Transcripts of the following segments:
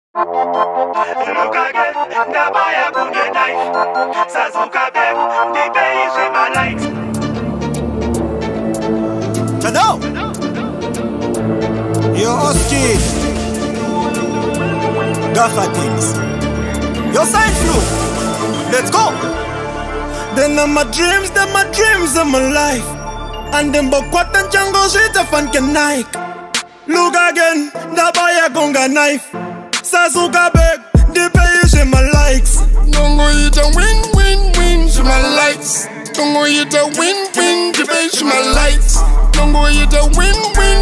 Look again, Nabaya Kunge knife. Sazuka beg, the beige in my light. Hello! Yo, Oskid. Gaffer things. Yo, sign Floew. Let's go! Then my dreams of my life. And them bukwat and jungle shit of Funky Nike. Look again, Nabaya Kunge knife. Sazuka beg, the beige in my likes. Don't go eat a win, she my lights. Don't go eat a win, the beige my lights. Don't go eat a win,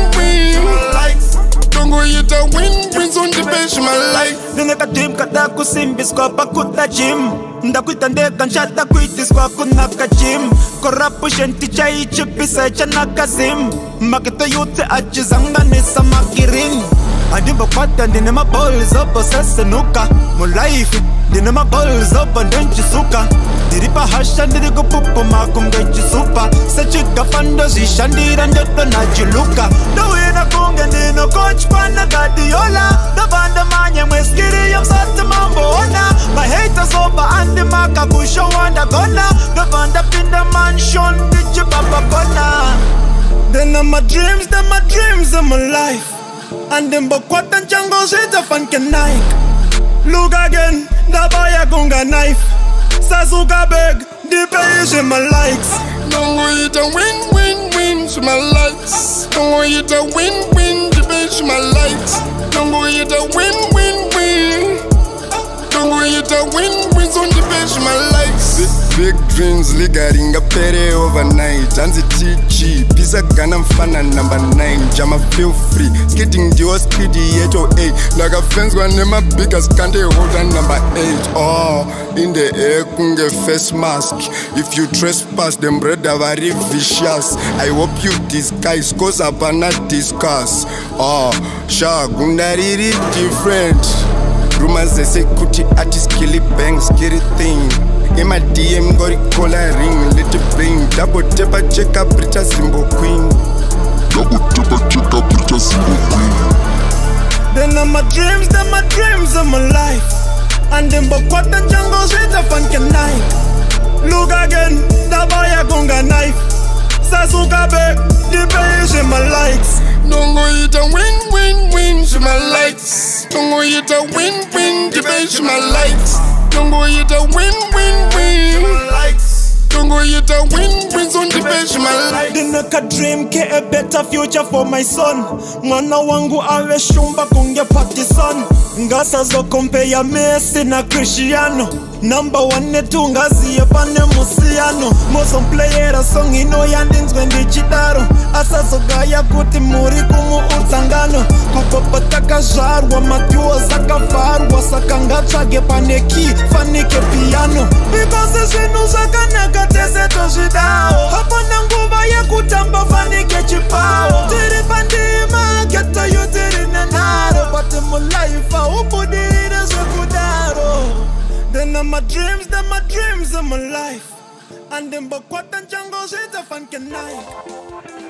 my lights. Don't go eat a win, on the beige my lights. Nuneka dream kata kusimbis kwa pakuta gym. Ndakuita ndeka nshata kuitis kwa kunaka gym. Corruption ticha ichipisa chanaka zim. Makita yote achizanga nisa makiring. Adimba kwata ndine ma balls up sasa nuka. Mo life ndine ma balls up ndenchi suka. Diripa hasha ndirigo pupu makumga chisupa. Sachika fando zishandira ndoto na jiluka. Dawina kunge ndino coach pana gadiola. Dabanda manye mweskiri ya msata mambo ona. My haters over andi maka kusho wanda gona. Dabanda pinda mansion diji baba gona. Then my dreams of my life. And them bukwat and jungle shit of Funky Nike. Look again, Nabaya Kunge knife. Sazuka beg, the beige in my likes. Don't go eat a win, she my lights. Don't go eat a win, the beige my lights. Don't go eat a win. Don't go eat a win, on the beige my lights. Big dreams lingering a pere overnight. And the TG, pizza gana mfana number 9. Jama feel free, skating the Oskid 808. Like a fence one name my biggest candy holder number 8. Oh, in the air kunge face mask. If you trespass them bread are very vicious. I hope you disguise cause I cannot discuss. Oh, shagunda really different. Rumors they say kuti artist killy bang scary thing. In my DM got it collar ring, little bling. Double tepper check up Brita Simbo Queen. Double tepper check up Brita Simbo Queen. Then my dreams of my life. And them bukwat and jungle shit of Funky Nike. Look again, Nabaya Kunge knife. Sazuka beg, the beige in my likes. Don't go eat a win, she my lights. Don't go eat a win, the beige my lights. Don't go eat a win, don't go eat a win, on the beige my lights. Dinaka dream ke a better future for my son. Mwana wangu awe shumba kunge party son. Ngasa zo compare Messi na Cristiano. Number 1 netungazi pane musiano. Moson player song ino yandins wendi chitaro. Asa gaya kuti muri kumu utsangano. Kukopataka jarwa matuo zakafarwa. Sakanga chage paneki fanike piano. Because zinu zakanaka tese toshidao. Hapana nguva ya kutamba fanike chipao. Tiri pandima geto yu tiri nanaro. But mu life upudiri zakudaro. Then my dreams of my life. And them bukwat and jungle shit of Funky Nike.